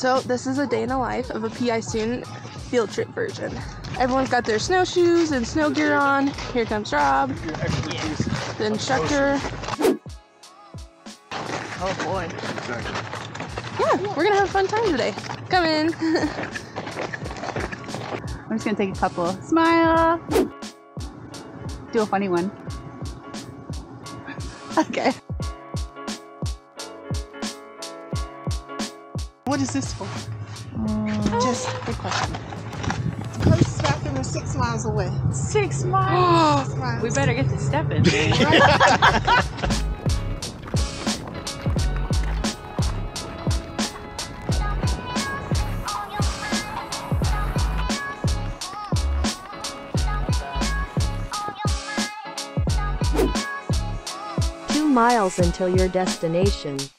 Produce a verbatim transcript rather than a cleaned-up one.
So this is a day in the life of a P I student field trip version. Everyone's got their snowshoes and snow gear on. Here comes Rob, the instructor. Oh boy. Yeah, we're gonna have a fun time today. Come in. I'm just gonna take a couple. Smile. Do a funny one. Okay. What is this for? Um, Just a question. The closest bathroom is six miles away. Six miles. Six miles. We better get to stepping. Two miles until your destination.